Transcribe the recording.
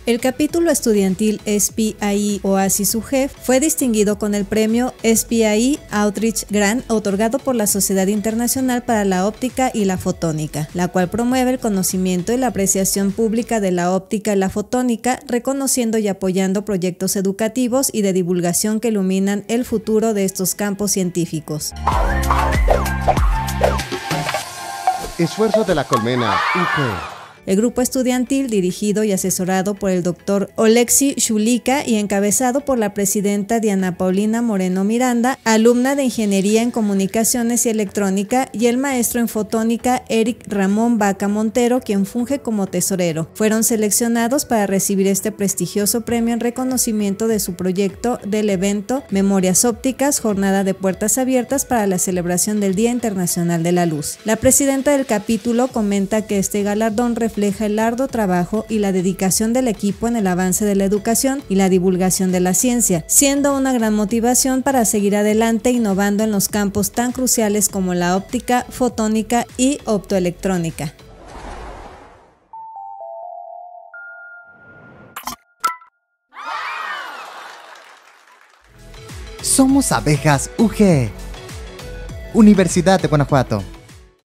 El capítulo estudiantil SPIE Oasis UGEF fue distinguido con el premio SPIE Outreach Grant otorgado por la Sociedad Internacional para la Óptica y la Fotónica, la cual promueve el conocimiento y la apreciación pública de la óptica y la fotónica, reconociendo y apoyando proyectos educativos y de divulgación que iluminan el futuro de estos campos científicos. Esfuerzo de la Colmena UG. El grupo estudiantil, dirigido y asesorado por el Dr. Oleksiy Shulika y encabezado por la presidenta Diana Paulina Moreno Miranda, alumna de Ingeniería en Comunicaciones y Electrónica, y el maestro en Fotónica Eric Ramón Vaca Montero, quien funge como tesorero, fueron seleccionados para recibir este prestigioso premio en reconocimiento de su proyecto del evento Memorias Ópticas, jornada de puertas abiertas para la celebración del Día Internacional de la Luz. La presidenta del capítulo comenta que este galardón refleja el arduo trabajo y la dedicación del equipo en el avance de la educación y la divulgación de la ciencia, siendo una gran motivación para seguir adelante innovando en los campos tan cruciales como la óptica, fotónica y optoelectrónica. Somos Abejas UG, Universidad de Guanajuato.